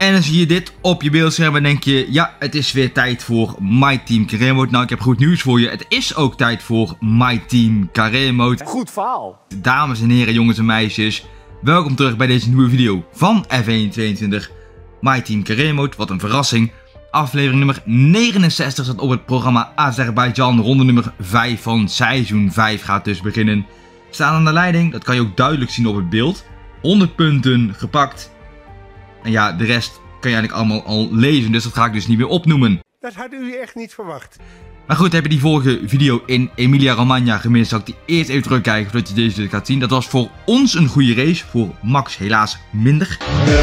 En dan zie je dit op je beeldscherm en denk je, ja, het is weer tijd voor My Team Career Mode. Nou, ik heb goed nieuws voor je. Het is ook tijd voor My Team Career Mode. Goed verhaal. Dames en heren, jongens en meisjes. Welkom terug bij deze nieuwe video van F122 My Team Career Mode. Wat een verrassing. Aflevering nummer 69 staat op het programma Azerbeidzjan. Ronde nummer 5 van seizoen 5 gaat dus beginnen. Staan aan de leiding, dat kan je ook duidelijk zien op het beeld. 100 punten gepakt. En ja, de rest kan je eigenlijk allemaal al lezen, dus dat ga ik dus niet meer opnoemen. Dat had u echt niet verwacht. Maar goed, heb je die vorige video in Emilia Romagna gemist, zal ik die eerst even terugkijken voordat je deze gaat zien. Dat was voor ons een goede race, voor Max helaas minder.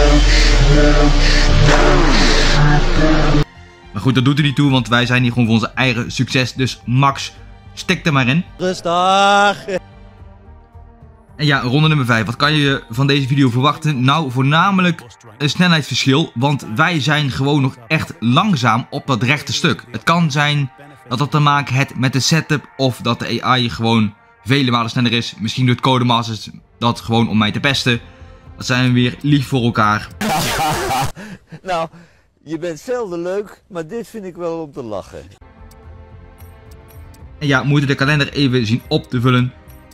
Maar goed, dat doet er niet toe, want wij zijn hier gewoon voor onze eigen succes. Dus Max, stik er maar in. Rustig! En ja, ronde nummer 5. Wat kan je van deze video verwachten? Nou, voornamelijk een snelheidsverschil. Want wij zijn gewoon nog echt langzaam op dat rechte stuk. Het kan zijn dat dat te maken heeft met de setup of dat de AI gewoon vele malen sneller is. Misschien doet Codemasters dat gewoon om mij te pesten. Dat zijn we weer lief voor elkaar. Nou, je bent zelden leuk, maar dit vind ik wel om te lachen. En ja, we moeten de kalender even zien op te vullen.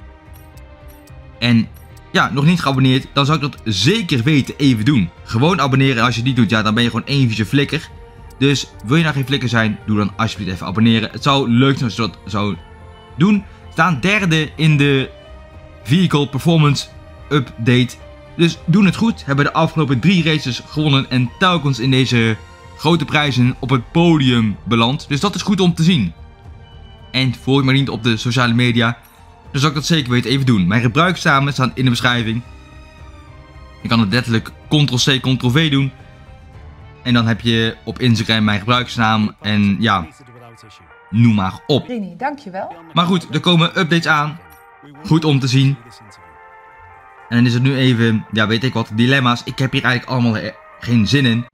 En ja, nog niet geabonneerd, dan zou ik dat zeker weten even doen. Gewoon abonneren, als je het niet doet, ja, dan ben je gewoon één vieze flikker. Dus wil je nou geen flikker zijn, doe dan alsjeblieft even abonneren. Het zou leuk zijn als je dat zou doen. We staan derde in de Vehicle Performance Update. Dus doen het goed. Hebben de afgelopen 3 races gewonnen en telkens in deze grote prijzen op het podium beland. Dus dat is goed om te zien. En volg me niet op de sociale media. Dan zou ik dat zeker weten even doen. Mijn gebruiksnamen staan in de beschrijving. Je kan het letterlijk Ctrl-C, Ctrl-V doen. En dan heb je op Instagram mijn gebruiksnaam. En ja, noem maar op. Rini, dankjewel. Maar goed, er komen updates aan. Goed om te zien. En dan is het nu even, ja weet ik wat, dilemma's. Ik heb hier eigenlijk allemaal geen zin in.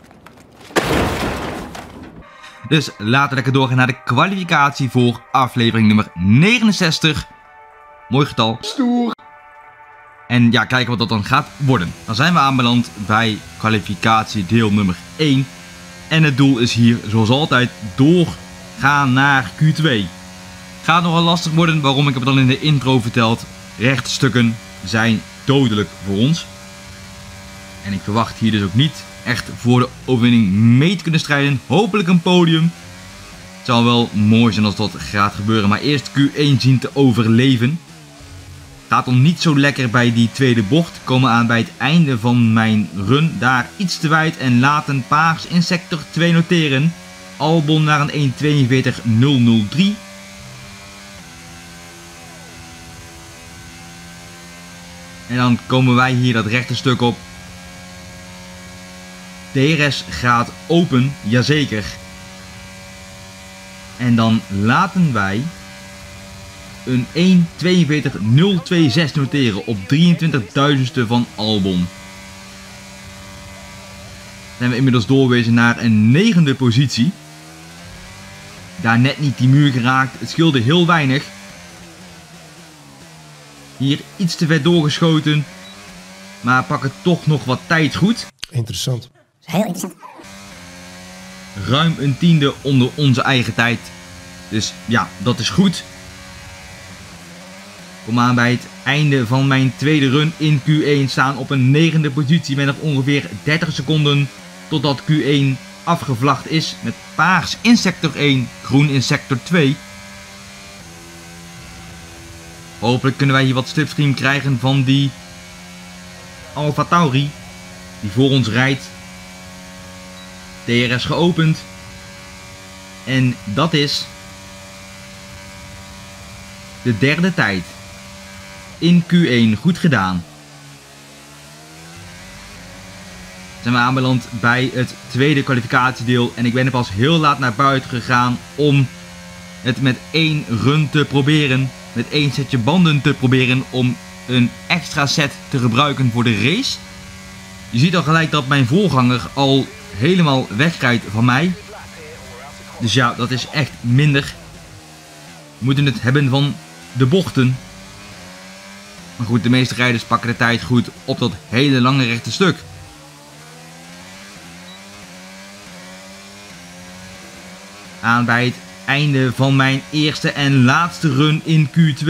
Dus laten we lekker doorgaan naar de kwalificatie voor aflevering nummer 69. Mooi getal. Stoer. En ja, kijken wat dat dan gaat worden. Dan zijn we aanbeland bij kwalificatiedeel nummer 1. En het doel is hier, zoals altijd, doorgaan naar Q2. Gaat nogal lastig worden, waarom ik heb het al in de intro verteld. Rechtstukken zijn dodelijk voor ons. En ik verwacht hier dus ook niet echt voor de overwinning mee te kunnen strijden. Hopelijk een podium. Het zou wel mooi zijn als dat gaat gebeuren. Maar eerst Q1 zien te overleven. Gaat om niet zo lekker bij die tweede bocht. Komen aan bij het einde van mijn run. Daar iets te wijd en laten paars in sector 2 noteren. Albon naar een 1.42.003. En dan komen wij hier dat rechte stuk op. DRS gaat open, jazeker. En dan laten wij een 1.42.026 noteren op 23.000ste van Albon. Zijn we inmiddels doorwezen naar een 9e positie. Daar net niet die muur geraakt, het scheelde heel weinig. Hier iets te ver doorgeschoten, maar pakken toch nog wat tijd goed. Interessant. Heel interessant. Ruim een 10e onder onze eigen tijd. Dus ja, dat is goed. Kom aan bij het einde van mijn tweede run in Q1. Staan op een 9e positie met nog ongeveer 30 seconden totdat Q1 afgevlacht is. Met paars in sector 1, groen in sector 2. Hopelijk kunnen wij hier wat slipstream krijgen van die Alfa Tauri die voor ons rijdt. DRS geopend. En dat is de derde tijd in Q1. Goed gedaan. Zijn we aanbeland bij het tweede kwalificatiedeel. En ik ben er pas heel laat naar buiten gegaan om het met 1 run te proberen. Met 1 setje banden te proberen om een extra set te gebruiken voor de race. Je ziet al gelijk dat mijn voorganger al helemaal wegrijdt van mij. Dus ja, dat is echt minder. We moeten het hebben van de bochten. Maar goed, de meeste rijders pakken de tijd goed op dat hele lange rechte stuk. aan bij het einde van mijn eerste en laatste run in Q2.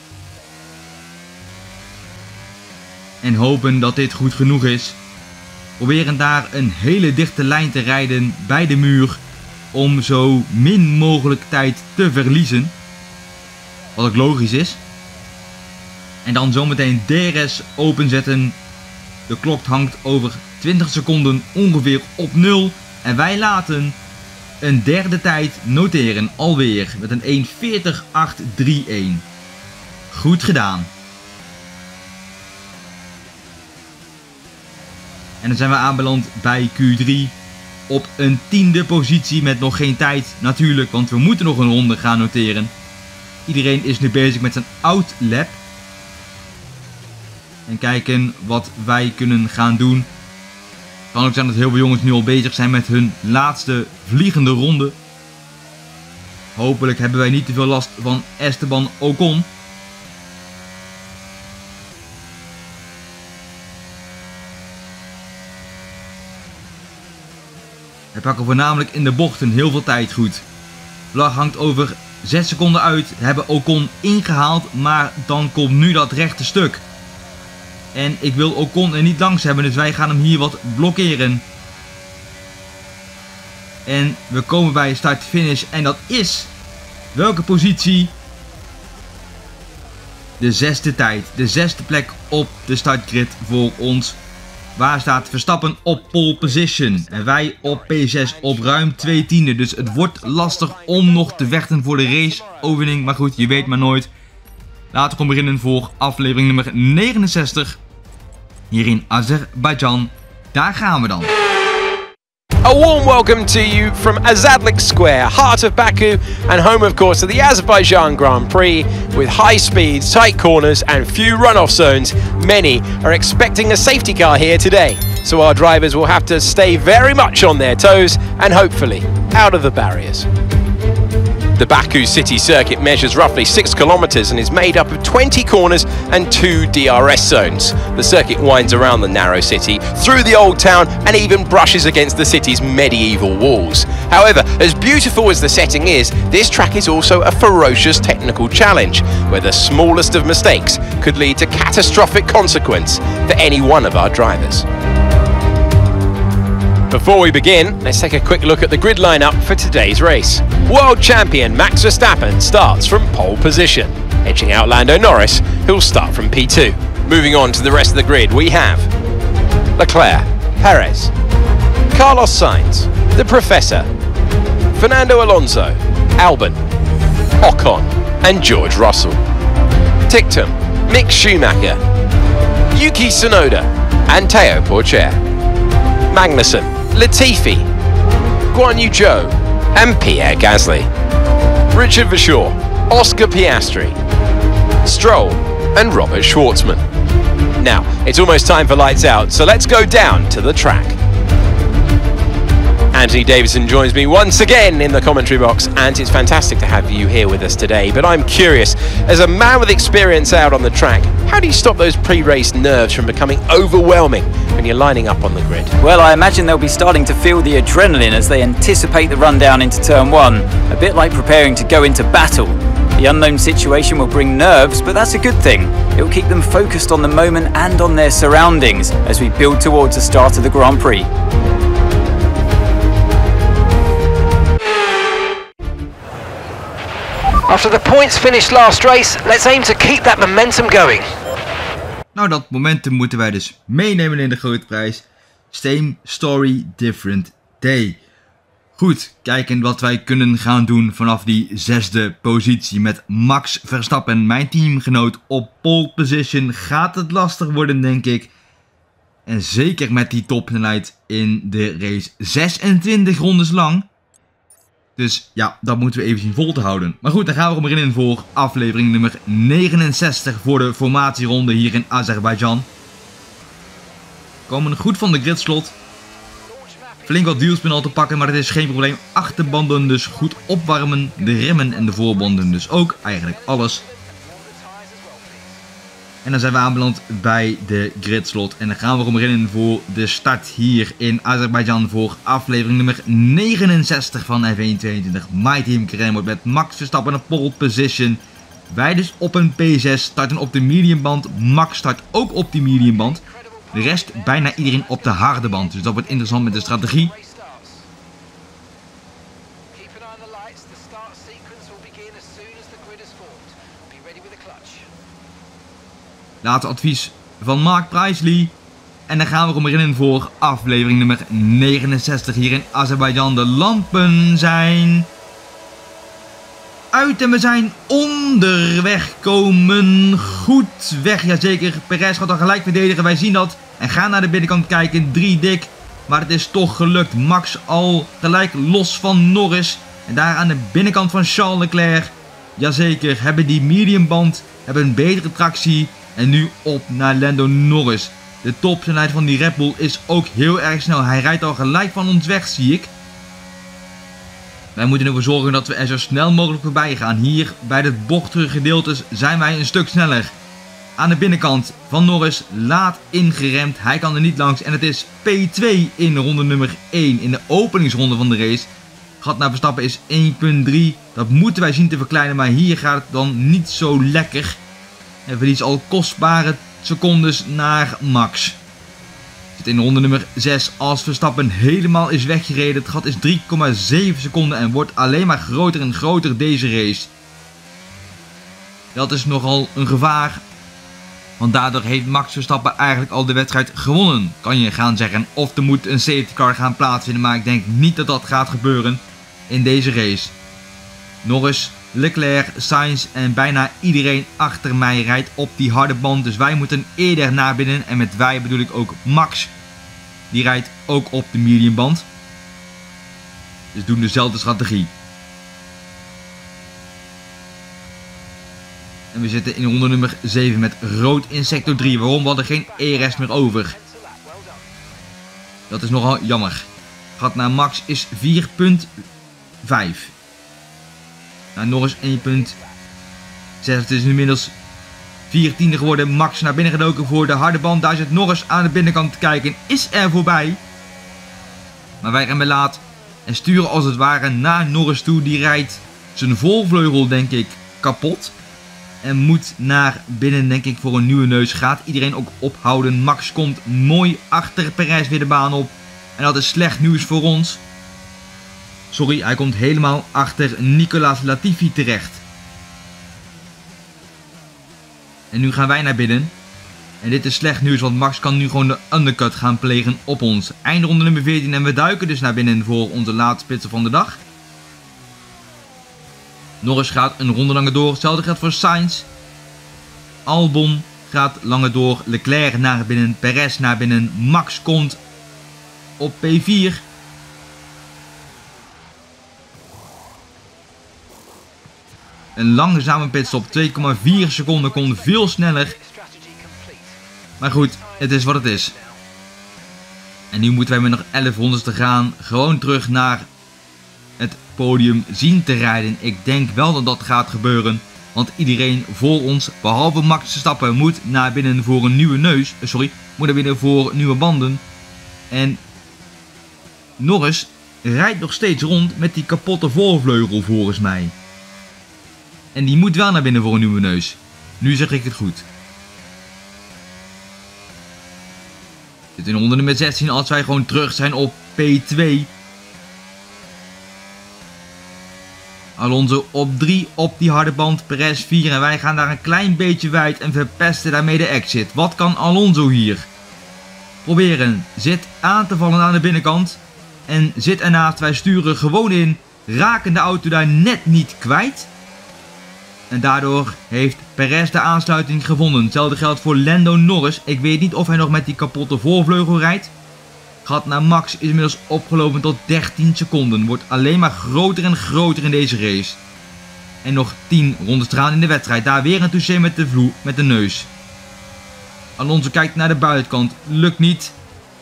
En hopen dat dit goed genoeg is. Proberen daar een hele dichte lijn te rijden bij de muur. Om zo min mogelijk tijd te verliezen. Wat ook logisch is. En dan zometeen DRS openzetten. De klok hangt over 20 seconden ongeveer op 0. En wij laten een derde tijd noteren alweer. Met een 1:40.831. Goed gedaan. En dan zijn we aanbeland bij Q3. Op een 10e positie met nog geen tijd natuurlijk. Want we moeten nog een ronde gaan noteren. Iedereen is nu bezig met zijn outlap. En kijken wat wij kunnen gaan doen. Het kan ook zijn dat heel veel jongens nu al bezig zijn met hun laatste vliegende ronde. Hopelijk hebben wij niet te veel last van Esteban Ocon. We pakken voornamelijk in de bochten heel veel tijd goed. Vlag hangt over 6 seconden uit. We hebben Ocon ingehaald, maar dan komt nu dat rechte stuk. En ik wil Ocon er niet langs hebben, dus wij gaan hem hier wat blokkeren. En we komen bij start-finish en dat is... Welke positie? De 6e tijd. De 6e plek op de startgrid voor ons. Waar staat Verstappen op pole position. En wij op P6 op ruim 2 tienden. Dus het wordt lastig om nog te vechten voor de race-overwinning. Maar goed, je weet maar nooit. Laten we beginnen voor aflevering nummer 69. Hier in Azerbeidzjan. Daar gaan we dan. A warm welcome to you from Azadlik Square, heart of Baku and home of course of the Azerbaijan Grand Prix. With high speeds, tight corners and few runoff zones, many are expecting a safety car here today. So our drivers will have to stay very much on their toes and hopefully out of the barriers. The Baku city circuit measures roughly 6 kilometers and is made up of 20 corners and 2 DRS zones. The circuit winds around the narrow city, through the old town and even brushes against the city's medieval walls. However, as beautiful as the setting is, this track is also a ferocious technical challenge, where the smallest of mistakes could lead to catastrophic consequence for any one of our drivers. Before we begin, let's take a quick look at the grid lineup for today's race. World champion Max Verstappen starts from pole position, edging out Lando Norris, who'll start from P2. Moving on to the rest of the grid, we have Leclerc, Perez, Carlos Sainz, the Professor, Fernando Alonso, Albon, Ocon and George Russell. Ticktum, Mick Schumacher, Yuki Tsunoda and Teo Porcher. Magnussen, Latifi, Guan Yu Zhou and Pierre Gasly. Richard Verschoor, Oscar Piastri, Stroll and Robert Schwartzman. Now, it's almost time for lights out, so let's go down to the track. Anthony Davidson joins me once again in the commentary box, and it's fantastic to have you here with us today. But I'm curious, as a man with experience out on the track, how do you stop those pre-race nerves from becoming overwhelming when you're lining up on the grid? Well, I imagine they'll be starting to feel the adrenaline as they anticipate the rundown into turn 1, a bit like preparing to go into battle. The unknown situation will bring nerves, but that's a good thing. It will keep them focused on the moment and on their surroundings as we build towards the start of the Grand Prix. After the points finished last race, let's aim to keep that momentum going. Nou, dat momentum moeten wij dus meenemen in de grote prijs. Same story, different day. Goed, kijken wat wij kunnen gaan doen vanaf die 6e positie met Max Verstappen, mijn teamgenoot, op pole position. Gaat het lastig worden, denk ik. En zeker met die topsnelheid in de race. 26 rondes lang. Dus ja, dat moeten we even zien vol te houden. Maar goed, dan gaan we gewoon beginnen voor aflevering nummer 69 voor de formatieronde hier in Azerbeidzjan. We komen goed van de gridslot. Flink wat wielspin al te pakken, maar dat is geen probleem. Achterbanden dus goed opwarmen. De remmen en de voorbanden dus ook. Eigenlijk alles. En dan zijn we aanbeland bij de gridslot. En dan gaan we beginnen voor de start hier in Azerbeidzjan voor aflevering nummer 69 van F1 22. My Team Crème wordt met Max Verstappen op pole position. Wij dus op een P6, starten op de mediumband. Max start ook op die mediumband. De rest bijna iedereen op de harde band. Dus dat wordt interessant met de strategie. Laatste advies van Mark Priestley. En dan gaan we gewoon beginnen voor aflevering nummer 69 hier in Azerbeidzjan. De lampen zijn uit en we zijn onderweg. Komen goed weg, jazeker. Perez gaat dan gelijk verdedigen, wij zien dat. En gaan naar de binnenkant kijken, 3 dik. Maar het is toch gelukt. Max al gelijk los van Norris. En daar aan de binnenkant van Charles Leclerc. Jazeker, hebben die mediumband, hebben een betere tractie. En nu op naar Lando Norris. De topsnelheid van die Red Bull is ook heel erg snel. Hij rijdt al gelijk van ons weg, zie ik. Wij moeten ervoor zorgen dat we er zo snel mogelijk voorbij gaan. Hier bij de bochtige gedeeltes zijn wij een stuk sneller. Aan de binnenkant van Norris laat ingeremd. Hij kan er niet langs en het is P2 in ronde nummer 1. In de openingsronde van de race. Gat naar Verstappen is 1.3. Dat moeten wij zien te verkleinen, maar hier gaat het dan niet zo lekker. En verliest al kostbare secondes naar Max. Zit in ronde nummer 6 als Verstappen helemaal is weggereden. Het gat is 3,7 seconden en wordt alleen maar groter en groter deze race. Dat is nogal een gevaar. Want daardoor heeft Max Verstappen eigenlijk al de wedstrijd gewonnen. Kan je gaan zeggen. Of er moet een safety car gaan plaatsvinden. Maar ik denk niet dat dat gaat gebeuren in deze race. Norris, Leclerc, Sainz en bijna iedereen achter mij rijdt op die harde band. Dus wij moeten eerder naar binnen. En met wij bedoel ik ook Max. Die rijdt ook op de mediumband. Dus doen dezelfde strategie. En we zitten in ronde nummer 7 met rood in sector 3. Waarom? We hadden geen ERS meer over. Dat is nogal jammer. Gat naar Max is 4.5. Naar Norris 1.6. Het is inmiddels 14e geworden. Max naar binnen gedoken voor de harde band. Daar zit Norris aan de binnenkant te kijken. Is er voorbij. Maar wij remmen laat. En sturen als het ware naar Norris toe. Die rijdt zijn voorvleugel denk ik kapot. En moet naar binnen denk ik voor een nieuwe neus. Gaat iedereen ook ophouden. Max komt mooi achter Perez weer de baan op. En dat is slecht nieuws voor ons. Sorry, hij komt helemaal achter Nicolas Latifi terecht. En nu gaan wij naar binnen. En dit is slecht nieuws, want Max kan nu gewoon de undercut gaan plegen op ons. Eindronde nummer 14 en we duiken dus naar binnen voor onze laatste pitstop van de dag. Norris gaat een ronde langer door. Hetzelfde geldt voor Sainz. Albon gaat langer door. Leclerc naar binnen. Perez naar binnen. Max komt op P4. Een langzame pitstop. 2,4 seconden. Kon veel sneller. Maar goed, het is wat het is. En nu moeten wij met nog 11 rondes te gaan. Gewoon terug naar het podium zien te rijden. Ik denk wel dat dat gaat gebeuren. Want iedereen voor ons, behalve Max Verstappen, moet naar binnen voor een nieuwe neus. Moet naar binnen voor nieuwe banden. En Norris rijdt nog steeds rond met die kapotte voorvleugel volgens mij. En die moet wel naar binnen voor een nieuwe neus. Nu zeg ik het goed. Dit in ronde nummer 16 als wij gewoon terug zijn op P2. Alonso op 3 op die harde band, Perez 4 en wij gaan daar een klein beetje wijd en verpesten daarmee de exit. Wat kan Alonso hier? Proberen, zit aan te vallen aan de binnenkant en zit ernaast, wij sturen gewoon in, raken de auto daar net niet kwijt. En daardoor heeft Perez de aansluiting gevonden. Hetzelfde geldt voor Lando Norris. Ik weet niet of hij nog met die kapotte voorvleugel rijdt. Gat naar Max is inmiddels opgelopen tot 13 seconden. Wordt alleen maar groter en groter in deze race. En nog 10 rondes te gaan in de wedstrijd. Daar weer een touché met de neus. Alonso kijkt naar de buitenkant. Lukt niet.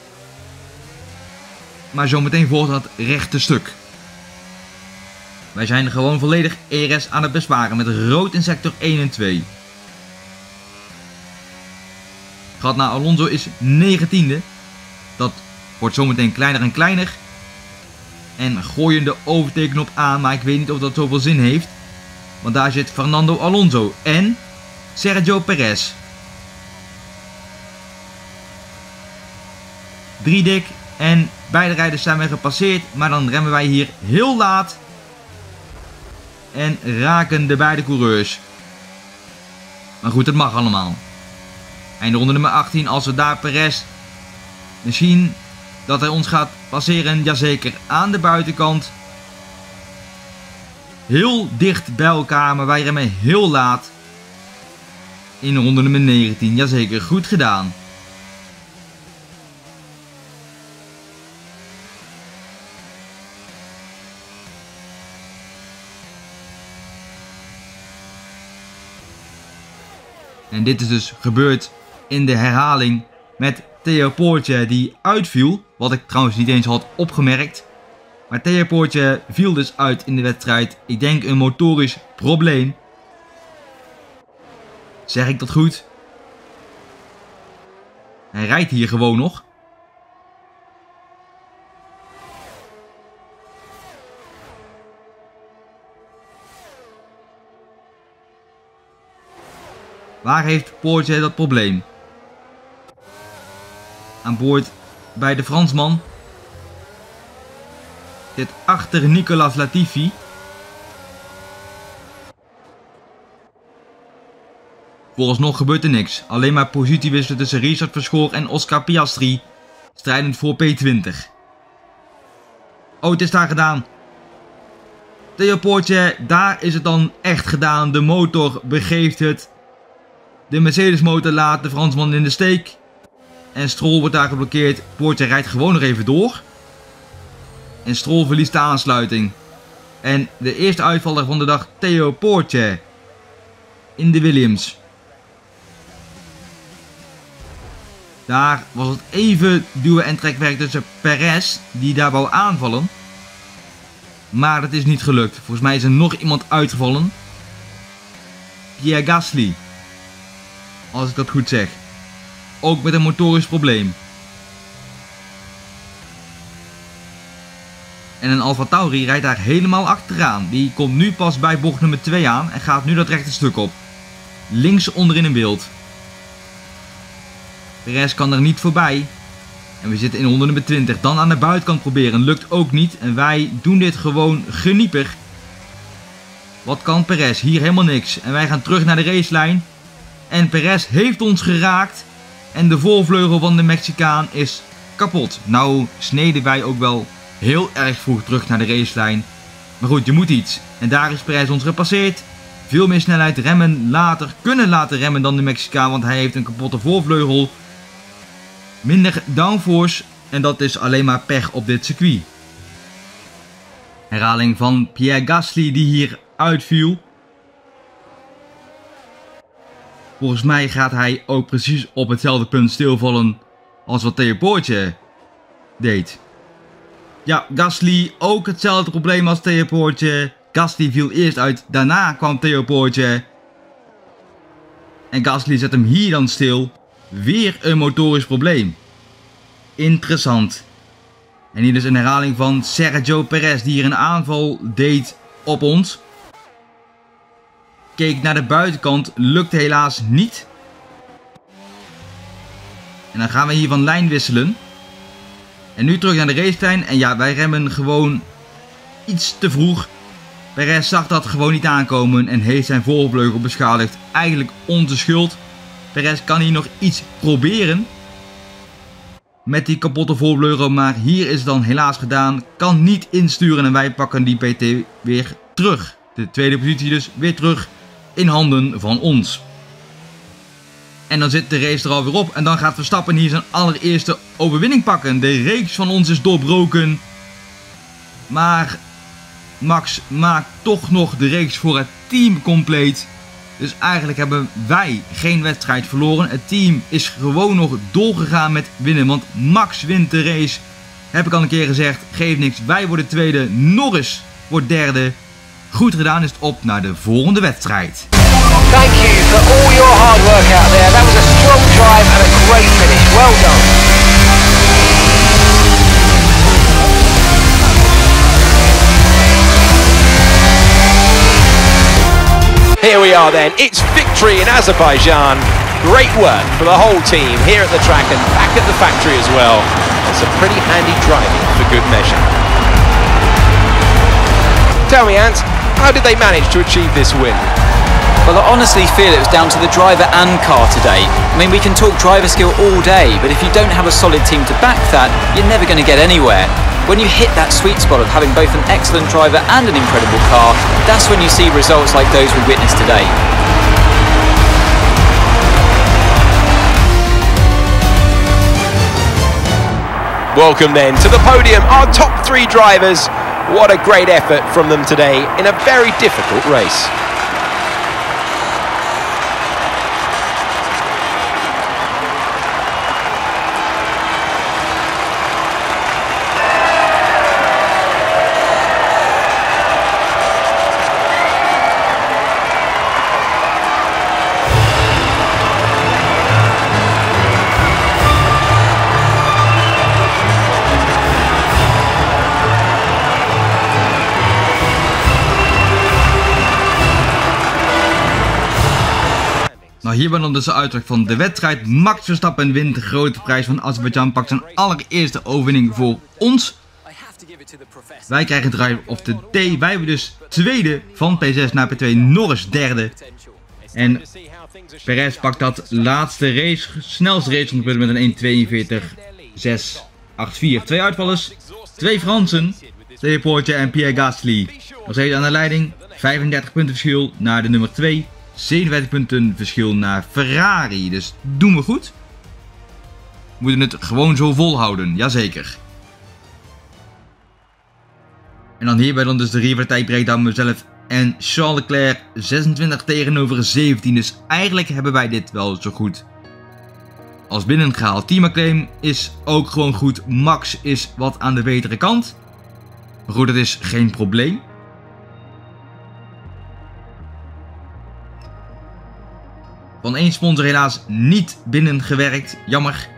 Maar zometeen volgt dat rechte stuk. Wij zijn gewoon volledig ERS aan het besparen met rood in sector 1 en 2. gat naar Alonso is 19e. Dat wordt zometeen kleiner en kleiner. En gooien de overtaken aan, maar ik weet niet of dat zoveel zin heeft. Want daar zit Fernando Alonso en Sergio Perez. 3 dik en beide rijders zijn weer gepasseerd. Maar dan remmen wij hier heel laat. En raken de beide coureurs. Maar goed, het mag allemaal. Einde ronde nummer 18. Als we daar Perez misschien dat hij ons gaat passeren. Jazeker, aan de buitenkant. Heel dicht bij elkaar, maar wij remmen heel laat. In ronde nummer 19. Jazeker, goed gedaan. En dit is dus gebeurd in de herhaling met Theo Porcher die uitviel. Wat ik trouwens niet eens had opgemerkt. Maar Theo Porcher viel dus uit in de wedstrijd. Ik denk een motorisch probleem. Zeg ik dat goed? Hij rijdt hier gewoon nog. Waar heeft Porcher dat probleem? Aan boord bij de Fransman. Dit achter Nicolas Latifi. Vooralsnog gebeurt er niks. Alleen maar positiewisselen tussen Richard Verschoor en Oscar Piastri. Strijdend voor P20. Oh, het is daar gedaan. Theo Porcher, daar is het dan echt gedaan. De motor begeeft het. De Mercedes motor laat de Fransman in de steek. En Stroll wordt daar geblokkeerd. Porcher rijdt gewoon nog even door. En Stroll verliest de aansluiting. En de eerste uitvaller van de dag, Theo Porcher. In de Williams. Daar was het even duwen en trekwerk tussen Perez, die daar wou aanvallen. Maar dat is niet gelukt. Volgens mij is er nog iemand uitgevallen. Pierre Gasly. Als ik dat goed zeg. Ook met een motorisch probleem. En een AlphaTauri rijdt daar helemaal achteraan. Die komt nu pas bij bocht nummer 2 aan en gaat nu dat rechte stuk op. Links onderin een beeld. Perez kan er niet voorbij. En we zitten in ronde nummer 20. Dan aan de buitenkant proberen. Lukt ook niet. En wij doen dit gewoon genieper. Wat kan Perez? Hier helemaal niks. En wij gaan terug naar de racelijn. En Perez heeft ons geraakt. En de voorvleugel van de Mexicaan is kapot. Nou sneden wij ook wel heel erg vroeg terug naar de racelijn. Maar goed, je moet iets. En daar is Perez ons gepasseerd. Veel meer snelheid remmen later. Kunnen laten remmen dan de Mexicaan. Want hij heeft een kapotte voorvleugel. Minder downforce. En dat is alleen maar pech op dit circuit. Herhaling van Pierre Gasly die hier uitviel. Volgens mij gaat hij ook precies op hetzelfde punt stilvallen als wat Theo Porcher deed. Ja, Gasly ook hetzelfde probleem als Theo Porcher. Gasly viel eerst uit, daarna kwam Theo Porcher. En Gasly zet hem hier dan stil. Weer een motorisch probleem. Interessant. En hier dus een herhaling van Sergio Perez die hier een aanval deed op ons. Keek naar de buitenkant, lukte helaas niet. En dan gaan we hier van lijn wisselen. En nu terug naar de racetrein. En ja, wij remmen gewoon iets te vroeg. Perez zag dat gewoon niet aankomen en heeft zijn voorvleugel beschadigd. Eigenlijk onze schuld. Perez kan hier nog iets proberen. Met die kapotte voorvleugel, maar hier is het dan helaas gedaan. Kan niet insturen en wij pakken die PT weer terug. De tweede positie dus weer terug in handen van ons. En dan zit de race er alweer op. En dan gaat Verstappen hier zijn allereerste overwinning pakken. De reeks van ons is doorbroken. Maar Max maakt toch nog de reeks voor het team compleet. Dus eigenlijk hebben wij geen wedstrijd verloren. Het team is gewoon nog doorgegaan met winnen. Want Max wint de race. Heb ik al een keer gezegd. Geeft niks. Wij worden tweede. Norris wordt derde. Goed gedaan, is het op naar de volgende wedstrijd. Thank you for all your hard work out there. That was a strong drive and a great finish. Well done. Here we are then, it's victory in Azerbaijan. Great work for the whole team here at the track and back at the factory as well. And some pretty handy driving for good measure. Tell me, Ant, how did they manage to achieve this win? Well, I honestly feel it was down to the driver and car today. I mean, we can talk driver skill all day, but if you don't have a solid team to back that, you're never going to get anywhere. When you hit that sweet spot of having both an excellent driver and an incredible car, that's when you see results like those we witnessed today. Welcome then to the podium, our top 3 drivers. What a great effort from them today in a very difficult race. Nou, hier ben dan dus de uitslag van de wedstrijd. Max Verstappen wint de grote prijs van Azerbeidzjan, pakt zijn allereerste overwinning voor ons. Wij krijgen Driver of the Day. Wij hebben dus tweede van P6 naar P2, Norris derde. En Perez pakt dat laatste race, snelste race van de punten met een 1.42.684. 2 uitvallers, 2 Fransen, 2 Poortje en Pierre Gasly. Nog steeds aan de leiding, 35 punten verschil naar de nummer 2. 57 punten verschil naar Ferrari, dus doen we goed. We moeten het gewoon zo volhouden, jazeker. En dan hierbij dan dus de rivaliteit breakdown mezelf en Charles Leclerc, 26 tegenover 17, dus eigenlijk hebben wij dit wel zo goed als binnengehaald. Team McLaren is ook gewoon goed, Max is wat aan de betere kant. Maar goed, dat is geen probleem. Van 1 sponsor helaas niet binnengewerkt, jammer.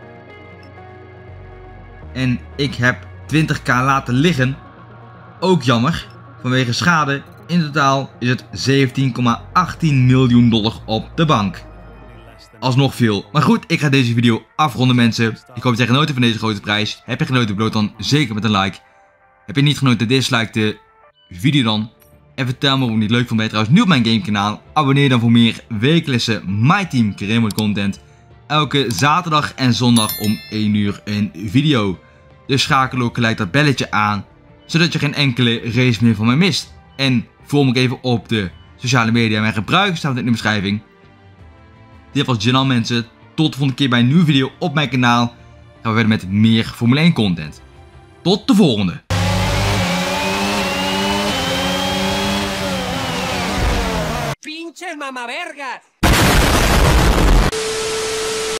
En ik heb 20k laten liggen, ook jammer, vanwege schade. In totaal is het $17,18 miljoen op de bank. Alsnog veel. Maar goed, ik ga deze video afronden, mensen. Ik hoop dat je genoten van deze grote prijs. Heb je genoten, beloon dan zeker met een like. Heb je niet genoten, dislike de video dan. En vertel me of je het niet leuk vond. Ben je trouwens nieuw op mijn gamekanaal? Abonneer dan voor meer wekelijkse My Team Career Mode content. Elke zaterdag en zondag om 1 uur een video. Dus schakel ook gelijk dat belletje aan, zodat je geen enkele race meer van mij mist. En volg me even op de sociale media. Mijn gebruik staat in de beschrijving. Dit was Janal, mensen. Tot de volgende keer bij een nieuwe video op mijn kanaal. Gaan we verder met meer Formule 1 content. Tot de volgende. Pinches mamavergas.